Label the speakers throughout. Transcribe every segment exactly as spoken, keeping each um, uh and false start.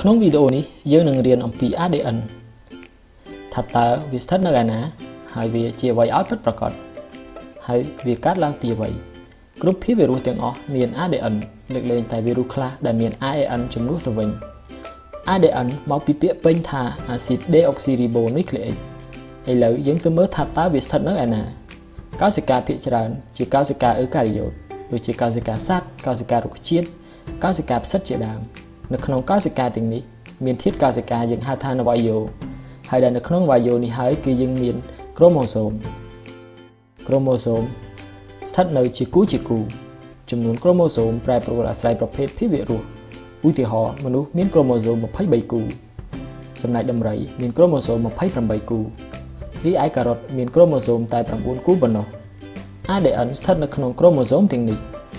Speaker 1: ក្នុងវីដេអូនេះយើងនឹងរៀនអំពី a đê en ថាតើវាស្ថិតនៅឯណាហើយវាជាអ្វីឲ្យពិតប្រាកដហើយវាកើតឡើងពីអ្វីគ្រប់ភាគវីរុសទាំងអស់មាន a đê en លើកលែងតែវីរុសខ្លះដែលមាន a a en ជំនួសទៅវិញ a đê en មកពីពាក្យពេញថា acid deoxyribonucleic ឥឡូវយើងទៅមើលថាតើវាស្ថិតនៅឯណាកោសិកាភាគច្រើនជាកោសិកាអ៊ឺការីយ៉ូតដូចជាកោសិកាសត្វកោសិការុក្ខជាតិកោសិកាផ្សិតជាដើមនៅក្នុងកោសិកាទាំងនេះមានធាតុកោសិកាយើងហៅថានវាយ៉ូហើយដែលនៅក្នុងនវាយ៉ូនេះហើយគឺយើងមានក្រូម៉ូសូមក្រូម៉ូសូមស្ថិតនៅជាគូជាគូចំនួនក្រូម៉ូសូមប្រែប្រួលអាស្រ័យប្រភេទភាគវីរុសឧទាហរណ៍មនុស្សមានក្រូម៉ូសូមម្ភៃបីគូចំណែកដំរីមានក្រូម៉ូសូមម្ភៃប្រាំបីគូរីឯការ៉ុតមានក្រូម៉ូសូមតែប្រាំបួនគូប៉ុណ្ណោះ a đê en ស្ថិតនៅក្នុងក្រូម៉ូសូមទាំងនេះ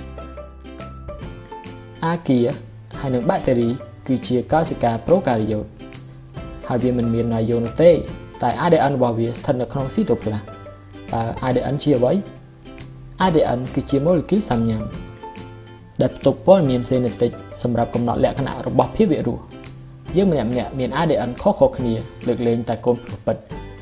Speaker 1: អាគាហើយនិងបាក់តេរីគឺជាកោសិកាប្រូការីយ៉ូតហើយវាមិនមាននវាយ៉ូនោះទេតែ a đê en របស់វាស្ថិតនៅក្នុងស៊ីតូផ្លាសតើ a đê en ជាអ្វី a đê en គឺជាម៉ូលេគុលសាំញ៉ាំដែលផ្ទុកព័ត៌មានសេនេទិកសម្រាប់កំណត់លក្ខណៈរបស់ភាគវីរុសយើងម្នាក់ម្នាក់មាន a đê en ខុសៗគ្នាលើកលែងតែកូនព្រោះពិត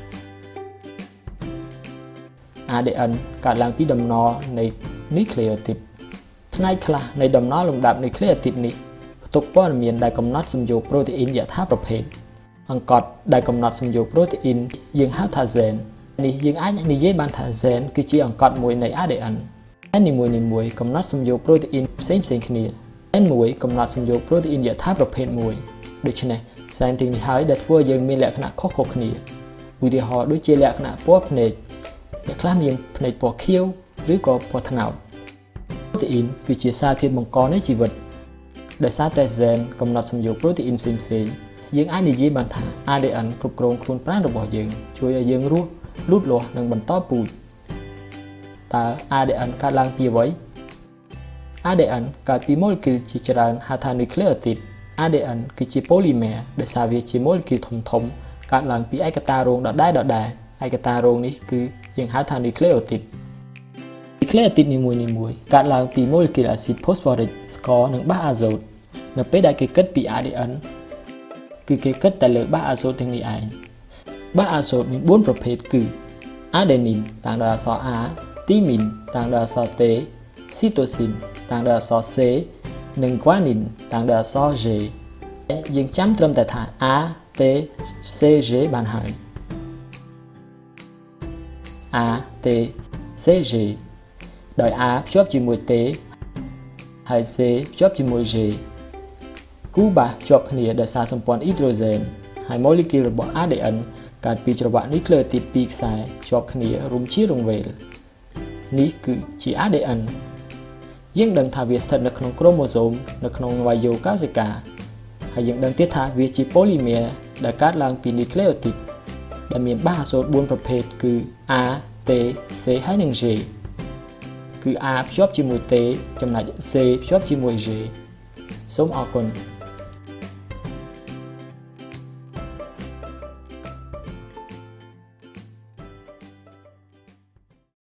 Speaker 1: a đê en កើតឡើងពីដំណរនៃនុយក្លេអូទីតផ្នែកខ្លះនៃដំណរលំដាប់នុយក្លេអូទីតនេះផ្ទុកព័ត៌មានដែលកំណត់សំយោគប្រូតេអ៊ីនយថាប្រភេទអង្កត់ដែលកំណត់សំយោគប្រូតេអ៊ីនយើងហៅថា gen នេះយើងអាចនិយាយបានថា gen គឺជាអង្កត់មួយនៃ a đê en gen នីមួយៗកំណត់សំយោគប្រូតេអ៊ីនផ្សេងៗគ្នា gen មួយកំណត់សំយោគប្រូតេអ៊ីនយថាប្រភេទមួយដូច្នេះ gen ទាំងនេះហើយដែលធ្វើឲ្យយើងមានលក្ខណៈខុសៗគ្នាឧទាហរណ៍ដូចជាលក្ខណៈពណ៌ភ្នែកអ្នកខ្លះមានភ្នែកពណ៌ខៀវឬក៏ពណ៌ត្នោតប្រូតេអ៊ីនគឺជាសារធាតុបង្កនៃជីវិតដោយសារតែ gen កំណត់សំយោគប្រូតេអ៊ីនផ្សេងៗយើងអាចនិយាយបានថា a đê en គ្រប់គ្រងខ្លួនប្រាណរបស់យើងជួយឲ្យយើងរស់លូតលាស់និងបន្តពូជតើ a đê en កើតឡើងពីអ្វី a đê en កើតពីម៉ូលេគុលជាច្រើនហៅថានុយក្លេអូទីត a đê en គឺជាប៉ូលីមែរដោយសារវាជាម៉ូលេគុលធំធំកើតឡើងពីឯកតារងដដែលដដែលឯកតារងនេះគឺយើងហៅថានុយក្លេអូទីតនុយក្លេអូទីតនីមួយៗកើតឡើងពីម៉ូលេគុលអាស៊ីតផូស្វ៉រិកស្ករនិងបាសអាសូតនៅពេលដែលគេគិតពី a đê en គឺគេគិតតែលើបាសអាសូតទាំងនេះឯងបាសអាសូតមានបួនប្រភេទគឺ adenine តាំងដោយអក្សរ a thymine តាំងដោយអក្សរ t cytosine តាំងដោយអក្សរ c និង guanine តាំងដោយអក្សរ g យើងចាំត្រឹមតែថា a t c g បានហើយ a t c g ដោយ a ភ្ជាប់ជាមួយ t ហើយ c ភ្ជាប់ជាមួយ g គូបាសភ្ជាប់គ្នាដោយសារសម្ព័ន្ធអ៊ីដ្រូសែនហើយម៉ូលេគុលរបស់ a đê en កើតពីច្រវាក់នុយក្លេអូទីតពីរខ្សែភ្ជាប់គ្នារួមជារង្វេលនេះគឺជា a đê en យើងដឹងថាវាស្ថិតនៅក្នុងក្រូម៉ូសូមនៅក្នុងនវាយ៉ូកោសិកាហើយយើងដឹងទៀតថាវាជាប៉ូលីមែរដែលកើតឡើងពីនុយក្លេអូទីតដែលមានបាសអាសូតបួនប្រភេទគឺ a t c ហើយនិង g គឺ a ភ្ជាប់ជាមួយ t ចំណែក c ភ្ជាប់ជាមួយ g សូមអរគុណ